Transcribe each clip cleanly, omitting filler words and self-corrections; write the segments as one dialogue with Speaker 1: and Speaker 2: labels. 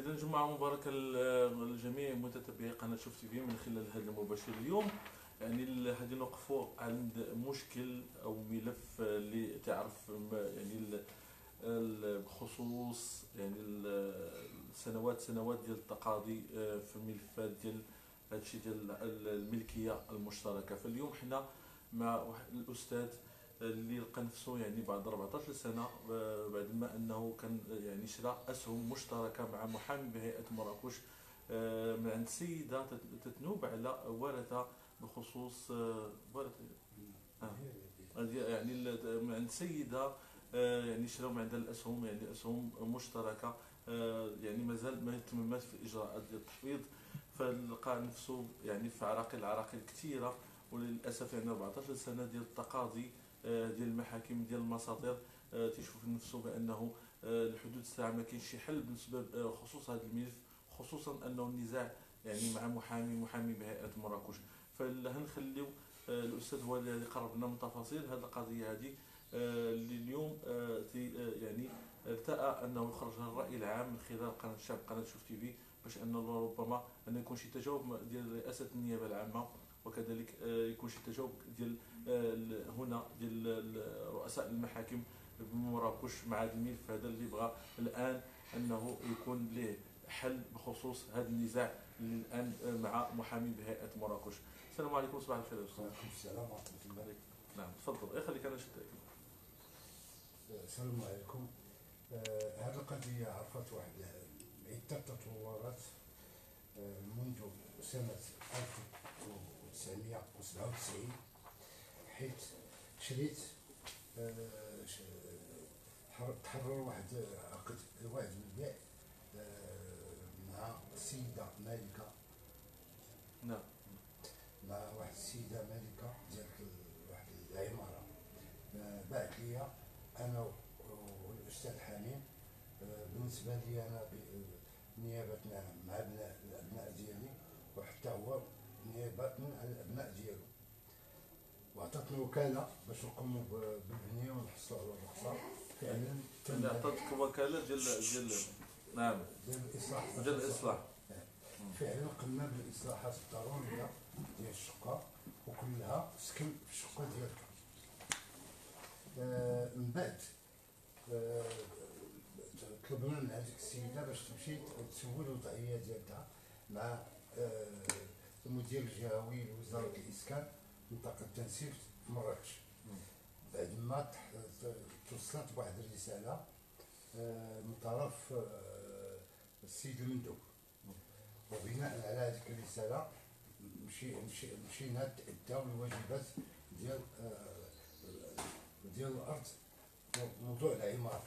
Speaker 1: إذا جمعة مباركة للجميع متتبعي قناة شوف تي في من خلال هذا المباشر اليوم. يعني غادي نوقفوا عند مشكل أو ملف اللي تعرف بخصوص سنوات ديال التقاضي في الملفات ديال هادشي ديال الملكية المشتركة. فاليوم حنا مع واحد الأستاذ اللي لقى نفسه بعد 14 سنة بعد ما أنه كان شرا أسهم مشتركة مع محامي بهيئة مراكش من عند سيدة تتنوب على ورثة بخصوص ورثة من عند سيدة شراو من عندها الأسهم أسهم مشتركة مازال ما تممات في الإجراءات ديال التحفيظ. فلقى نفسه في عراقيل كثيرة، وللأسف 14 سنة ديال التقاضي ديال المحاكم ديال المساطير تيشوف نفسه بانه الحدود الساعه ما كاينش شي حل بالنسبه خصوص هذا الملف، خصوصا انه النزاع مع محامي بهيئه مراكش. فهنخليو الاستاذ هو اللي قرب لنا من تفاصيل هذه القضيه هذه اللي اليوم ارتأى انه يخرجها الراي العام من خلال قناه الشعب قناه شوف تي في، باش انه ربما ان يكون شي تجاوب ديال رئاسه النيابه العامه، وكذلك يكون شي تجاوب ديال هنا ديال رؤساء المحاكم بمراكش مع هذا الملف هذا اللي بغى الان انه يكون له حل بخصوص هذا النزاع اللي الان مع محامي بهيئه مراكش. السلام عليكم، صباح الخير يا استاذ.
Speaker 2: وعليكم السلام ورحمة الله.
Speaker 1: نعم تفضل، خليك انا شدك.
Speaker 2: السلام عليكم. هذه القضية عرفت واحد عدة تطورات منذ سنة 1997، حيث شريت تحرر واحد عقد الوعد بالبيع مع السيدة مالكة.
Speaker 1: نعم.
Speaker 2: مع واحد السيدة مالكة ديال واحد العمارة، باعت لي أنا والأستاذ حميد. بالنسبة لي أنا نيابة مع الأبناء ديالي، وحتى هو نيابة على الأبناء ديالو، وعطاتني وكالة باش نقوموا بالبنية ونحصلوا على الرخصة. فعلا
Speaker 1: عطاتك وكالة ديال نعم ديال الإصلاح.
Speaker 2: فعلا قمنا بالإصلاحات الضرورية ديال الشقة، وكلها سكن في الشقة ديالك. من بعد طلبنا من هذيك السيدة باش تمشي تسوي الوضعية ديالها مع المدير الجهوي لوزارة الإسكان منطقة التنسيق في مراكش. بعد ما توصلت بواحد الرسالة من طرف السيد المندوب، وبناء على هذيك الرسالة مشينا نتأداو الواجبات ديال الأرض وموضوع العمارة،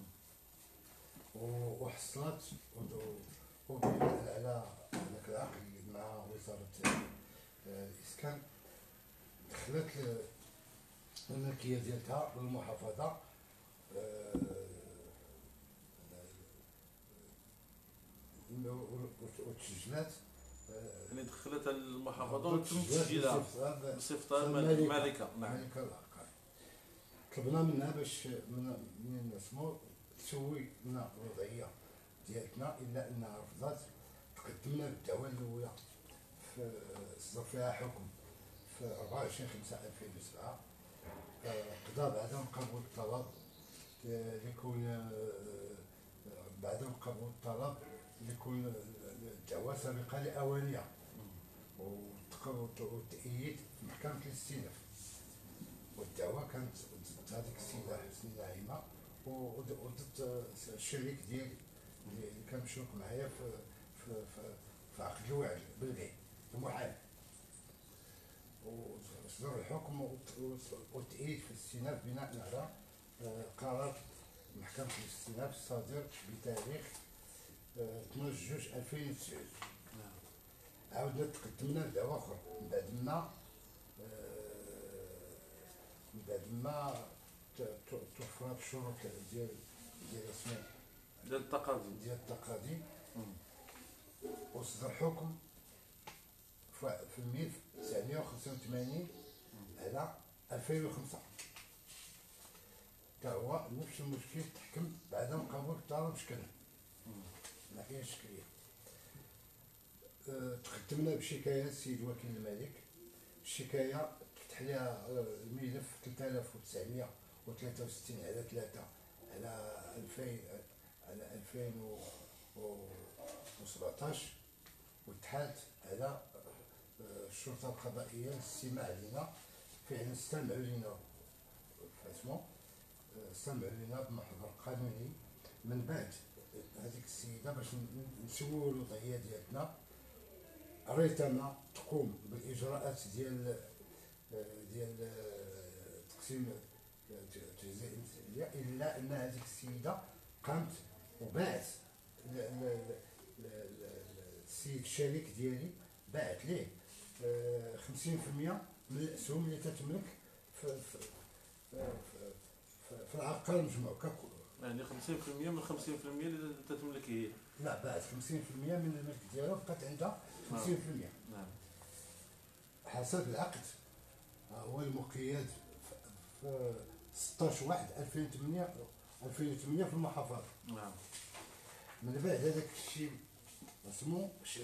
Speaker 2: وحصلت وبناء على ذاك العقد مع وزارة الإسكان دخلت الملكية ديالها بالمحافظة وتسجلات.
Speaker 1: دخلت المحافظة وتم تسجيلها بصفتها مالكة. نعم.
Speaker 2: مالكة العقار. طلبنا منها باش من اسمو تسوي لنا الوضعية ديالتنا، إلا أنها رفضت. تقدمنا بالدعوة الأولى صدر فيها حكم في 24/5/2007. قضى بعدم قبول الطلب ليكون بعدم قبول الطلب ليكون الدعوة سابقة لأوانية، وتأييد في محكمة الاستئناف. والدعوة كانت ضد هذيك السيدة حسني نعيمة وضد الشريك ديالي اللي كان مشروك معايا في عقد الوعد بالبيع، المحامي. وصدر الحكم والتأييد في الاستئناف بناء على قرار محكمة الاستئناف الصادر بتاريخ 12/2/2009. عاودنا تقدمنا بدعوة أخرى من بعد ما توفرت الشروط ديال التقاضي. وصدر حكم في الملف 985 على 2005. تا هو نفس المشكل تحكم بعدم قبول الطلب شكل. الناحية الشكلية. تقدمنا بشكاية السيد وكيل الملك. الشكاية تفتح لها الملف 3963 على 3 على 2017، وتحالت على الشرطة القضائية للاستماع لنا. فعلا استمعوا لنا فاتمو، استمعوا لنا بمحضر قانوني. من بعد هذيك السيدة باش نسولوا الوضعية ديالنا، ريتنا تقوم بالإجراءات ديال تقسيم التجزئة الانتقالية، إلا أن هذيك السيدة قامت وباعت السيد الشريك ديالي باعت ليه 50% من الأسهم اللي تتملك في العقار المجموع ككل.
Speaker 1: يعني 50% من 50% اللي تتملك هي.
Speaker 2: لا، باعت 50% من الملك ديالها، بقات عندها 50%.
Speaker 1: نعم.
Speaker 2: حسب العقد هو المقيد في 16/1/2008 في المحافظة.
Speaker 1: نعم.
Speaker 2: من بعد هذاك الشيء اسمو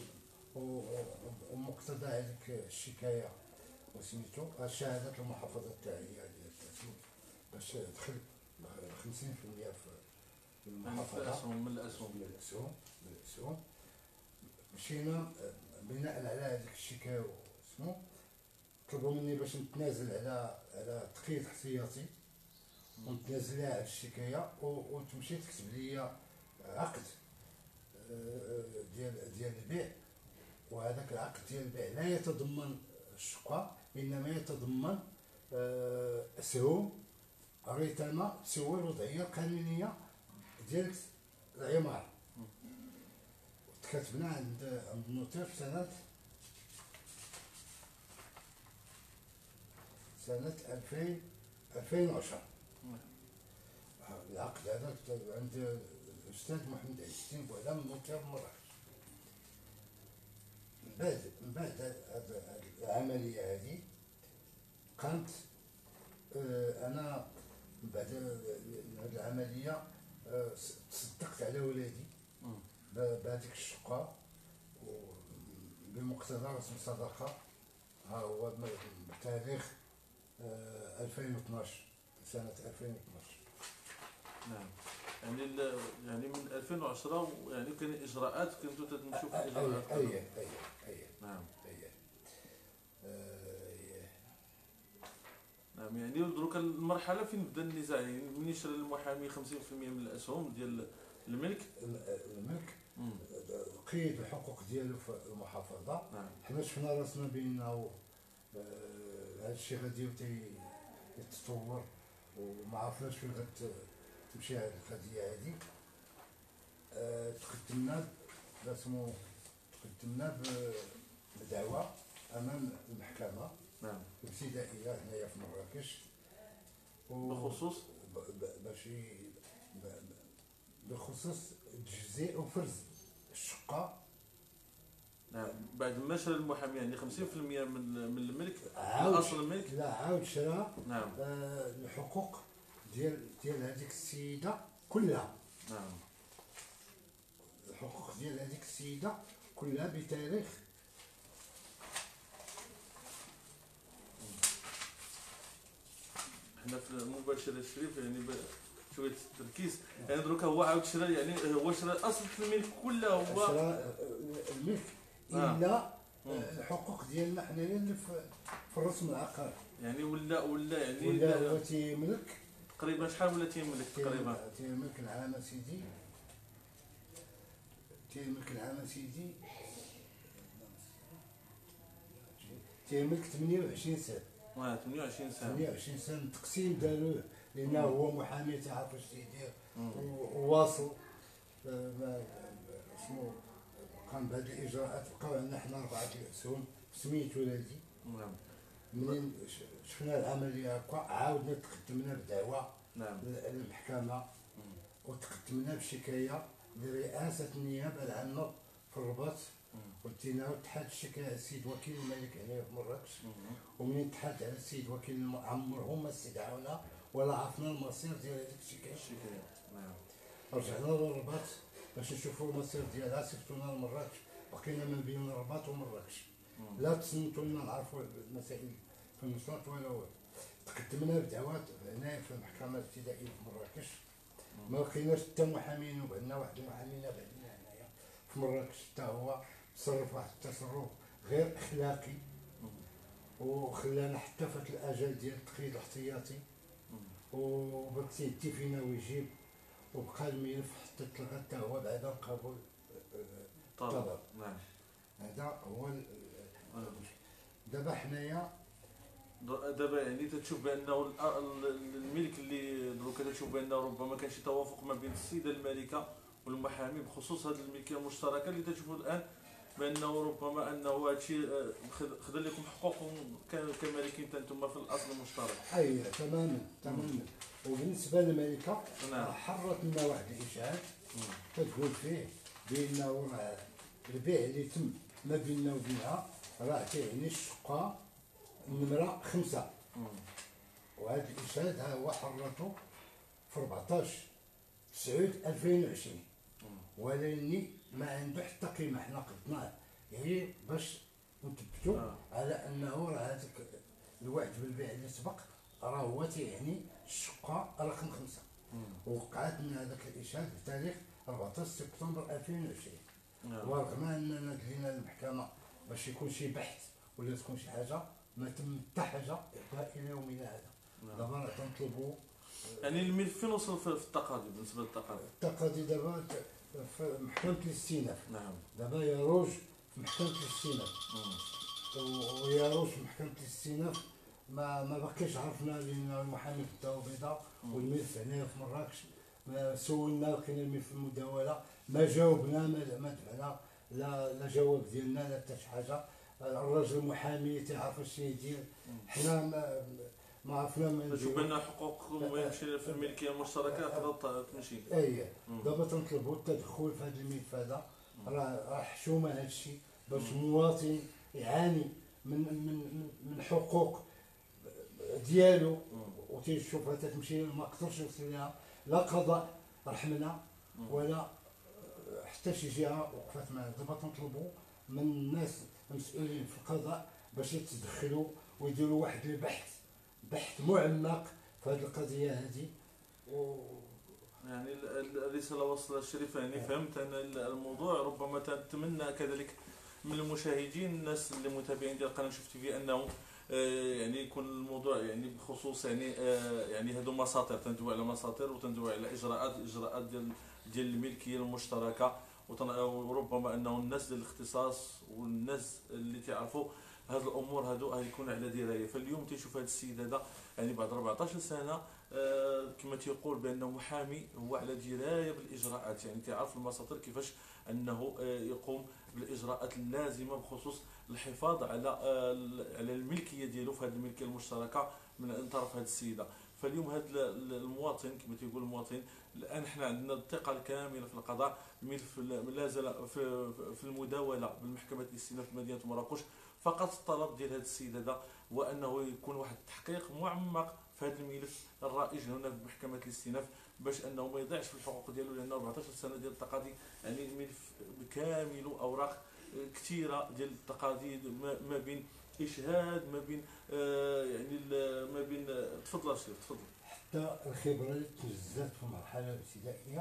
Speaker 2: ومقتضى هذيك الشكاية وسميتو شهادة المحافظة تاعي ديال التسويق باش دخل 50% في المحافظة
Speaker 1: من الأسهم.
Speaker 2: مشينا بناء على هذيك الشكاية اسمو طلبوا مني باش نتنازل على تقييد احتياطي، ونتنازل على الشكاية وتمشي تكتب لي عقد ديال البيع. وهذاك العقد ديال البيع لا يتضمن الشقة، انما يتضمن اسهم ريتما تسوي الوضعية القانونية ديال العمارة. تكتبنا عند النوتير في سنة 2010. العقد هذا عند الأستاذ محمد عيسين بوعلام النوتير مراكش. من بعد هذه العملية هذه قامت أنا من بعد هذه العملية تصدقت على ولادي بهذيك الشقة بمقتضى رسم صدقة. ها هو بتاريخ 2012 سنة 2012.
Speaker 1: نعم. يعني من 2010 يعني كان اجراءات كنتوا تمشوا في اجراءات.
Speaker 2: اي
Speaker 1: نعم. نعم. يعني دروك المرحله فين بدا النزاع؟ يعني من يشري المحامي 50% من الاسهم ديال الملك
Speaker 2: قيد الحقوق ديالو في المحافظه.
Speaker 1: نعم.
Speaker 2: حنا شفنا راسنا بانه هذا الشيء غادي يتطور، وما عرفناش فين غتمشي هذه القضيه هذه. تقدمنا بدعوى امام المحكمه.
Speaker 1: نعم.
Speaker 2: الابتدائيه هنايا في مراكش
Speaker 1: بخصوص
Speaker 2: بخصوص تجزئ وفرز الشقه.
Speaker 1: نعم. بعد ما شرى المحامي يعني 50% من الملك،
Speaker 2: من
Speaker 1: اصل الملك.
Speaker 2: لا، عاود شرى.
Speaker 1: نعم.
Speaker 2: الحقوق ديال هذيك السيده كلها.
Speaker 1: نعم.
Speaker 2: الحقوق ديال هذيك السيده كلها بتاريخ
Speaker 1: حنا في المباشر الشريف يعني شويه تركيز. يعني دروك هو عاود شرى، يعني هو شرى اصل الملك كله، هو
Speaker 2: شرى الملك الا الحقوق ديالنا حنايا اللي في الرسم العقاري.
Speaker 1: يعني ولا يعني
Speaker 2: ولا هو تيملك
Speaker 1: تقريبا شحال ولا تيملك تقريبا؟
Speaker 2: تيملك العام سيدي تيملك 28 سنه.
Speaker 1: 28 سنه.
Speaker 2: 28 سنه. التقسيم داروه لانه هو محامي تعرف واش تيدير وواصل اسمو قام بهذه الاجراءات. بقاو عندنا حنا 4 الاسهم سميت ولادي.
Speaker 1: نعم.
Speaker 2: منين شفنا العمليه هكا عاودنا تقدمنا بدعوى.
Speaker 1: نعم.
Speaker 2: للمحكمه وتقدمنا بشكايه لرئاسه النيابه العامه في الرباط. ودينا اتحاد الشكاية السيد وكيل الملك هنا في مراكش. ومنين تحالت على السيد وكيل عمرهم ما استدعونا ولا عرفنا المصير ديال هذيك الشكاية.
Speaker 1: نعم.
Speaker 2: رجعنا للرباط باش نشوفوا المصير ديالها صيفطونا لمراكش، بقينا ما بين الرباط ومراكش، لا تصنتوا لنا نعرفوا المسائل في النصرات ولا والو. تقدمنا بدعوات هنايا في المحكمه الابتدائيه في مراكش، ما لقيناش حتى محامي، وبعدنا واحد المحامي بعدنا هنايا في مراكش حتى هو تصرف واحد التصرف غير اخلاقي، وخلانا حتى فات الاجل ديال التقييد الاحتياطي، وبقى تيدي فينا ويجيب، وبقى الملف حتى تلغى حتى هو بعد قبول الطلب.
Speaker 1: نعم.
Speaker 2: هذا هو دابا حنايا
Speaker 1: دابا يعني تتشوف بانه الملك اللي دروك تتشوف بانه ربما كان شي توافق ما بين السيده المالكه والمحامي بخصوص هذه الملكيه المشتركه اللي تتشوفوا الان بانه ربما انه هذا الشيء خذ لكم حقوقكم كمالكين انتم في الاصل المشترك.
Speaker 2: اي تماما تماما. وبالنسبه للملكه
Speaker 1: نعم.
Speaker 2: حرت لنا واحد الاشاعات تقول فيه بانه راه البيع اللي تم ما بيننا وبينها راه تعني الشقه نمره 5، وهذا الاشهاد ها هو حرته في 14/9/2020، ولاني ما عنده حتى قيمه. حنا قدناه يعني باش نثبتوا على انه راه هذاك الوعد بالبيع اللي سبق راه هو تيعني الشقه رقم 5. وقعت لنا هذاك الاشهاد بتاريخ 14 سبتمبر 2020. ورغم اننا دلينا للمحكمه باش يكون شي بحث ولا تكون شي حاجه، ما تم حتى حاجه الى يومنا هذا. دابا راه تنطلبوا
Speaker 1: يعني الملف فين وصل في التقاضي بالنسبه للتقاضي؟
Speaker 2: التقاضي دابا في محكمه الاستئناف.
Speaker 1: نعم.
Speaker 2: دابا يروج في محكمه الاستئناف، ويروج في محكمه الاستئناف ما بقيش عرفنا، لان المحامي في الدار البيضاء والملف هنايا في مراكش سولنا لقينا الملف في المداوله، ما جاوبنا، ما دفعنا لا جواب ديالنا لا حتى شي حاجه. الراجل المحامي تيعرف اش يدير، حنا ما عرفنا ما نديرو.
Speaker 1: شوف بان حقوقكم يمشي في الملكيه المشتركه تقدر تمشي.
Speaker 2: اي دابا تنطلبوا التدخل في هذا الملف هذا، راه حشومه هذا الشيء باش المواطن يعاني من حقوق ديالو، وتيشوفها تتمشي ما قدرش يوصل لها لا قضاء رحمنا ولا حتى شي جهه وقفت معنا. دابا تنطلبوا من الناس المسؤولين في القضاء باش يتدخلوا ويديروا واحد البحث معمق في هذه القضيه هذه.
Speaker 1: يعني الرساله وصلت الشريفه، يعني فهمت انا الموضوع. ربما تتمنى كذلك من المشاهدين الناس اللي متابعين ديال القناه شفت في انه يعني يكون الموضوع يعني بخصوص يعني هادو مساطر، تندوي على مساطر وتندوي على اجراءات ديال الملكيه المشتركه، وربما انه الناس ديال الاختصاص والناس اللي تعرفوا هاد الامور هادو غيكون على درايه. فاليوم تيشوف هذا السيد هذا يعني بعد 14 سنه كما تيقول بانه محامي هو على درايه بالاجراءات، يعني تعرف المساطر كيفاش انه يقوم بالاجراءات اللازمه بخصوص الحفاظ على الملكيه ديالو في هذه الملكيه المشتركه من طرف هذه السيده. فاليوم هذا المواطن كما تيقول المواطن، الان حنا عندنا الثقه الكامله في القضاء. الملف لا زال في المداوله بالمحكمه الاستئناف بمدينه مراكش. فقط الطلب ديال هذا السيد هذا هو انه يكون واحد التحقيق معمق في هذا الملف الرائج هنا في محكمه الاستئناف، باش انه ما يضيعش في الحقوق ديالو، لانه 14 سنه ديال التقاضي يعني الملف بكامل اوراق كثيره ديال التقاضي، ما بين اشهاد، ما بين يعني ما بين تفضل سير تفضل.
Speaker 2: حتى الخبره اللي تجزات في المرحله الابتدائيه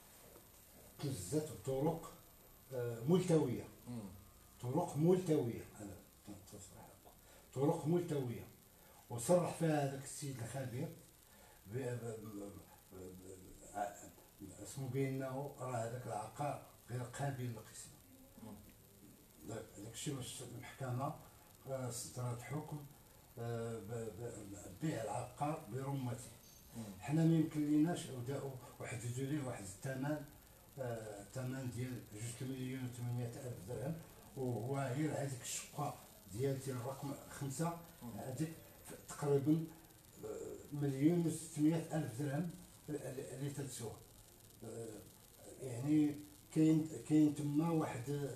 Speaker 2: تجزات بطرق ملتويه، طرق ملتويه، انا تصرح لكم طرق ملتويه. وصرح فيها هذاك السيد الخبير اسمه بانه راه هذاك العقار غير قابل للقسم. داك الشيء باش المحكمه صدرت حكم بيع العقار برمته. حنا ما يمكن ليناش وحددوا ليه واحد الثمن، ثمن ديال 2,800,000 درهم، وهو غير هذيك الشقه ديال الرقم 5 هذيك تقريبا 1,600,000 درهم اللي تتسوى. يعني كاين تما واحد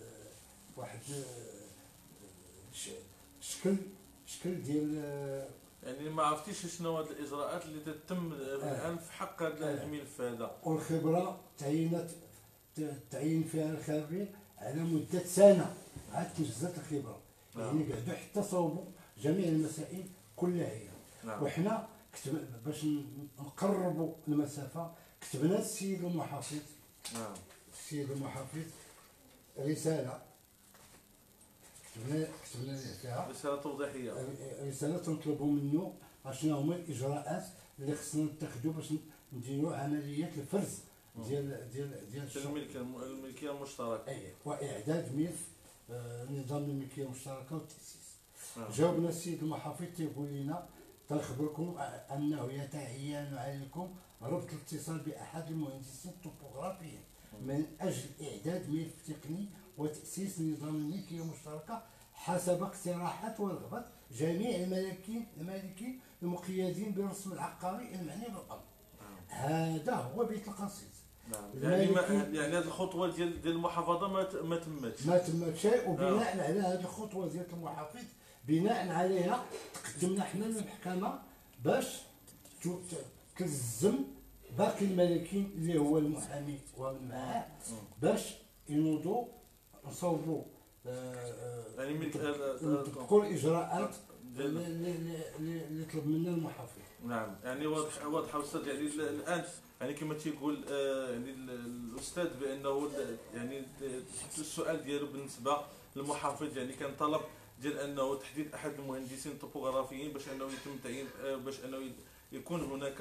Speaker 2: شكل ديال
Speaker 1: يعني ما عرفتيش شنو هاد الاجراءات اللي تتم الان في حق هذا الملف هذا.
Speaker 2: والخبره تعينت تعين فيها الخبير على مده سنه، عاد تجزات الخبره. يعني قعدوا حتى صوبوا جميع المسائل كلها هي. وحنا باش نقربوا المسافه كتبنا السيد المحافظ، السيد المحافظ رساله، كتبنا فيها
Speaker 1: رساله توضيحيه،
Speaker 2: رساله تنطلبوا منه اشنو هما الاجراءات اللي خصنا نتخذوا باش نديروا عمليه الفرز ديال
Speaker 1: الملكيه المشتركه.
Speaker 2: اي، واعداد ملف نظام الملكيه المشتركه والتاسيس. جاوبنا السيد المحافظ تيقول لنا تنخبركم انه يتعين عليكم ربط الاتصال باحد المهندسين الطوبوغرافيين من اجل اعداد ملف تقني وتاسيس نظام الملكيه المشتركه حسب اقتراحات ورغبات جميع المالكين المقيدين بالرسم العقاري المعني بالامر. هذا هو بيت القصيد.
Speaker 1: يعني هذه الخطوه ديال المحافظه ما تمتش
Speaker 2: شيء. وبناء على هذه الخطوه ديال المحافظ بناء عليها تقدمنا حنا للمحكمه باش تلزم باقي المالكين اللي هو المحامي ومن معاه باش ينوضوا نصوبوا
Speaker 1: يعني
Speaker 2: تكون الاجراءات اللي طلب منا المحافظ.
Speaker 1: نعم، يعني واضح استاذ. يعني الان يعني كما تيقول يعني الاستاذ بانه يعني السؤال ديالو بالنسبه للمحافظ يعني كان طلب ديال انه تحديد احد المهندسين الطوبوغرافيين باش انه يتم تعيين، باش انه يكون هناك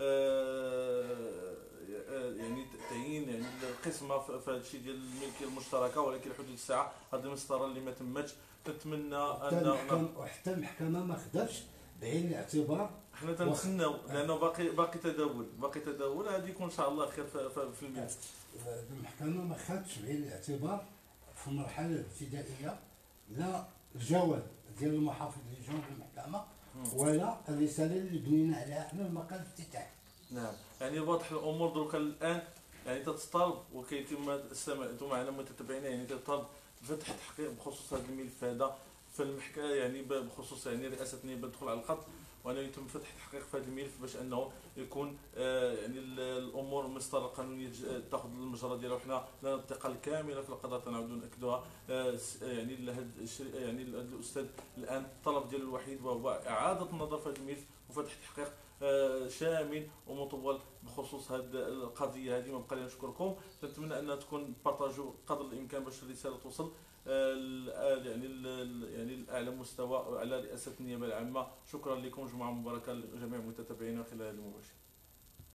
Speaker 1: يعني تعيين يعني القسمه في هذا الشيء ديال الملكيه المشتركه، ولكن لحدود الساعه هذه المسطره اللي ما تمتش. نتمنى ان
Speaker 2: حتى المحكمه ما خداتش بعين الاعتبار.
Speaker 1: حنا تنتسناو لانه باقي تداول غادي يكون ان شاء الله خير في الملف.
Speaker 2: المحكمه ما خدتش بعين الاعتبار في المرحله الابتدائيه لا الجواب ديال المحافظ اللي جاوب المحكمه ولا الرساله اللي بنينا عليها حنا المقال الافتتاحي.
Speaker 1: نعم، يعني واضح الامور دروك الان يعني تتطلب وكيتم سمعتوا معنا متتبعين يعني تتطلب فتح تحقيق بخصوص هذا الملف هذا في المحكمه، يعني بخصوص يعني رئاسه النيابه الدخول على الخط، وانه يتم فتح تحقيق في هذا الملف باش انه يكون يعني الامور المسطره القانونيه تاخذ المجرى ديالها. وحنا لنا الثقه الكامله في القضاء تنعاودوا ناكدوها. يعني يعني الاستاذ الان الطلب ديالو الوحيد وهو اعاده النظر في هذا الملف وفتح تحقيق شامل ومطول بخصوص هذه القضيه هذه. ما بقى لي نشكركم، نتمنى انها تكون بارطاجو قدر الامكان باش الرساله توصل يعني الاعلى مستوى على رئاسه النيابه العامه. شكرا لكم، جمعه مباركه لجميع المتتبعين خلال هذا المباشر.